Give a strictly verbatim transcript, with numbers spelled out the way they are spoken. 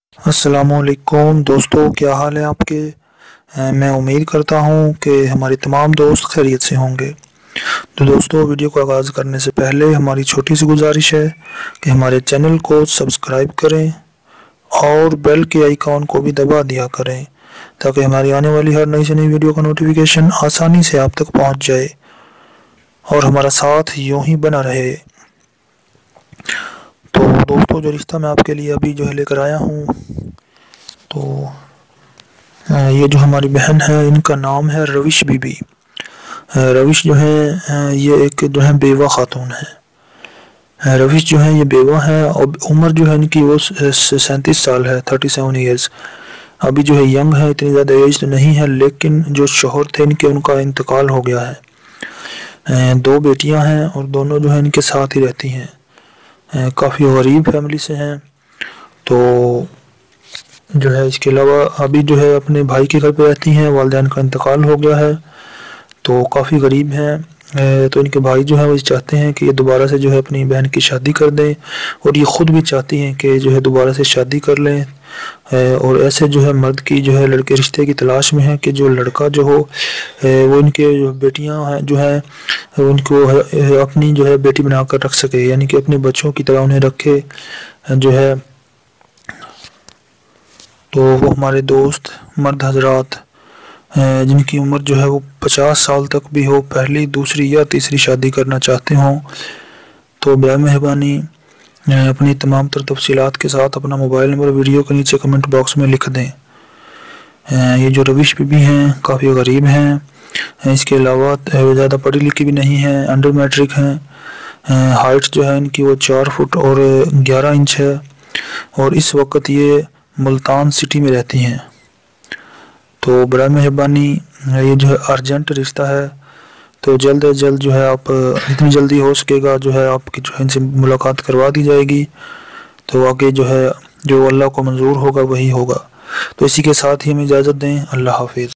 السلام علیکم دوستو، کیا حال ہے آپ کے؟ میں امید کرتا ہوں کہ ہمارے تمام دوست خیریت سے ہوں گے۔ تو دوستو، ویڈیو کو آغاز کرنے سے پہلے ہماری چھوٹی سی گزارش ہے کہ ہمارے چینل کو سبسکرائب کریں اور بیل کے آئیکن کو بھی دبا دیا کریں تاکہ ہماری آنے والی ہر نئی سے نئی ویڈیو کا نوٹیفیکیشن آسانی سے آپ تک پہنچ جائے اور ہمارا ساتھ یوں ہی بنا رہے۔ تو دوستو، جو رشتہ میں آپ کے لیے ابھی جو ہے لے کر آیا ہوں، تو یہ جو ہماری بہن ہے ان کا نام ہے روش بی بی۔ روش جو ہے یہ ایک جو ہے بیوہ خاتون ہے۔ روش جو ہے یہ بیوہ ہے اور عمر جو ہے ان کی وہ سینتیس سال ہے، تھرٹی سیون ایئرز۔ ابھی جو ہے ینگ ہے، اتنی زیادہ ایج تو نہیں ہے، لیکن جو شوہر تھے ان کے ان کا انتقال ہو گیا ہے۔ دو بیٹیاں ہیں اور دونوں جو ہے ان کے ساتھ ہی رہتی ہیں۔ کافی غریب فیملی سے ہیں، تو جو ہے اس کے علاوہ ابھی جو ہے اپنے بھائی کے گھر پہ رہتی ہیں، والدین کا انتقال ہو گیا ہے تو کافی غریب ہیں۔ تو ان کے بھائی جو ہے وہ چاہتے ہیں کہ یہ دوبارہ سے جو ہے اپنی بہن کی شادی کر دیں، اور یہ خود بھی چاہتی ہیں کہ جو ہے دوبارہ سے شادی کر لیں، اور ایسے جو ہے مرد کی جو ہے لڑکے رشتے کی تلاش میں ہے کہ جو لڑکا جو ہو وہ ان کے جو بیٹیاں ہیں جو ہیں ان کو اپنی جو ہے بیٹی بنا کر رکھ سکے، یعنی کہ اپنے بچوں کی طرح انہیں رکھے جو ہے۔ تو وہ ہمارے دوست مرد حضرات جن کی عمر جو ہے وہ پچاس سال تک بھی ہو، پہلی دوسری یا تیسری شادی کرنا چاہتے ہوں، تو برائے مہربانی اپنی تمام تر تفصیلات کے ساتھ اپنا موبائل نمبر ویڈیو کے نیچے کمنٹ باکس میں لکھ دیں۔ یہ جو روش بی بی ہیں کافی غریب ہیں، اس کے علاوہ زیادہ پڑھی لکھی بھی نہیں ہیں، انڈر میٹرک ہیں۔ ہائٹ جو ہے ان کی وہ چار فٹ اور گیارہ انچ ہے، اور اس وقت یہ ملتان سٹی میں رہتی ہیں۔ تو برائے مہربانی یہ جو ہے ارجنٹ رشتہ ہے، تو جلد از جلد جو ہے آپ جتنی جلدی ہو سکے گا جو ہے آپ کی جو ہے ان سے ملاقات کروا دی جائے گی، تو آگے جو ہے جو اللہ کو منظور ہوگا وہی ہوگا۔ تو اسی کے ساتھ ہی ہمیں اجازت دیں، اللہ حافظ۔